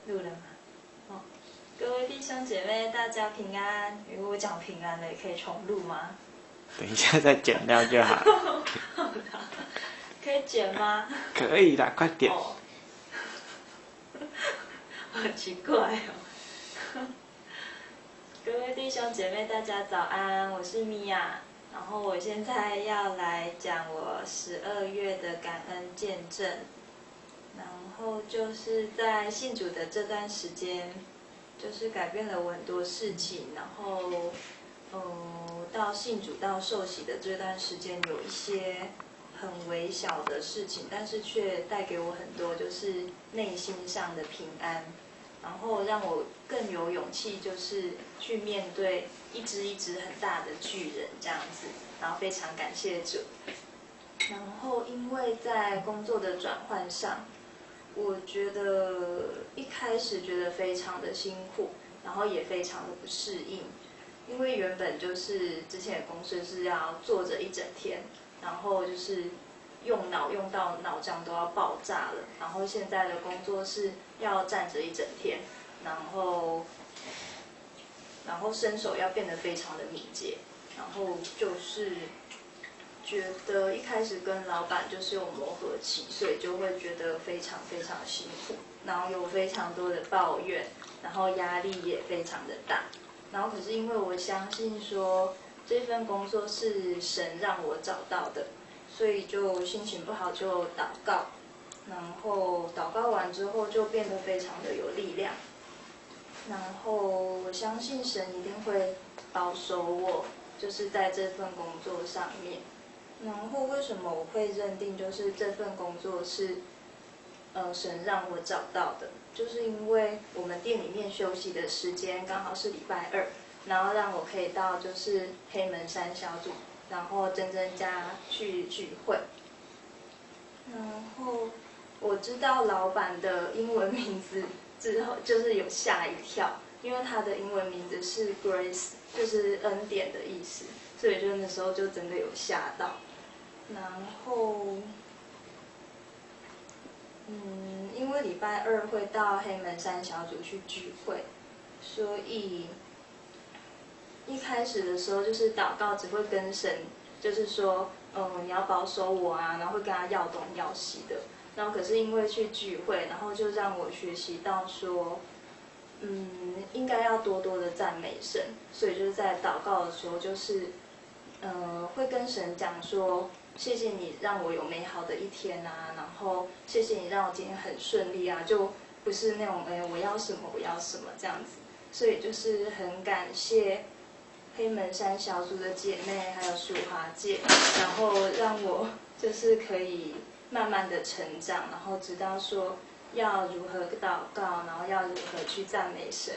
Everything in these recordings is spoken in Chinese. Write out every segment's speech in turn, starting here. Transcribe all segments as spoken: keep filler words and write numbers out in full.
录了吗？哦，各位弟兄姐妹，大家平安。如果我讲平安了，也可以重录吗？ 等一下再剪掉就好。 好的，可以剪吗？ 可以啦，快点。 哦，好奇怪哦。各位弟兄姐妹，大家早安，我是米娅。然后我现在要来讲我十二月的感恩见证。然后就是在信主的这段时间，就是改变了我很多事情。然后，呃，到信主到受洗的这段时间，有一些很微小的事情，但是却带给我很多就是内心上的平安。然后让我更有勇气，就是去面对一只一只很大的巨人这样子。然后非常感谢主。然后因为在工作的转换上，我觉得一开始觉得非常的辛苦，然后也非常的不适应，因为原本就是之前的公司是要坐着一整天，然后就是用脑用到脑浆都要爆炸了，然后现在的工作是要站着一整天，然后然后身手要变得非常的敏捷，然后就是觉得一开始跟老板就是有磨合期，所以就会觉得非常非常辛苦，然后有非常多的抱怨，然后压力也非常的大。然后可是因为我相信说这份工作是神让我找到的，所以就心情不好就祷告，然后祷告完之后就变得非常的有力量。然后我相信神一定会保守我，就是在这份工作上面。然后为什么我会认定就是这份工作是，呃，神让我找到的，就是因为我们店里面休息的时间刚好是礼拜二，然后让我可以到就是黑门山小组，然后真真家去聚会。然后我知道老板的英文名字之后，就是有吓一跳，因为他的英文名字是 Grace， 就是恩典的意思，所以就那时候就真的有吓到。然后，嗯，因为礼拜二会到黑门山小组去聚会，所以一开始的时候就是祷告只会跟神，就是说，嗯，你要保守我啊，然后会跟他要东要西的。然后可是因为去聚会，然后就让我学习到说，嗯，应该要多多的赞美神，所以就是在祷告的时候，就是，呃，会跟神讲说，谢谢你让我有美好的一天啊，然后谢谢你让我今天很顺利啊，就不是那种哎我要什么我要什么这样子，所以就是很感谢黑门山小组的姐妹还有淑华姐，然后让我就是可以慢慢的成长，然后知道说要如何祷告，然后要如何去赞美神。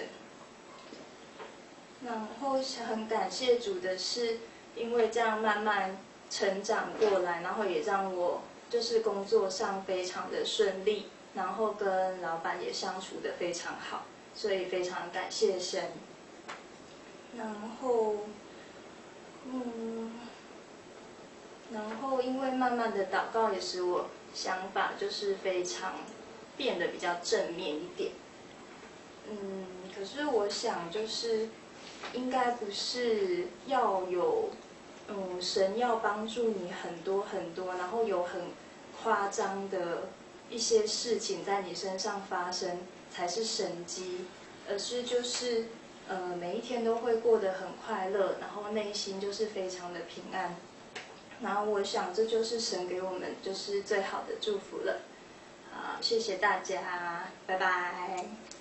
然后很感谢主的是，因为这样慢慢成长过来，然后也让我就是工作上非常的顺利，然后跟老板也相处得非常好，所以非常感谢神。然后，嗯，然后因为慢慢的祷告也使我想法就是非常变得比较正面一点。嗯，可是我想就是应该不是要有，嗯，神要帮助你很多很多，然后有很夸张的一些事情在你身上发生才是神迹，而是就是呃每一天都会过得很快乐，然后内心就是非常的平安。然后我想这就是神给我们就是最好的祝福了。好，谢谢大家，拜拜。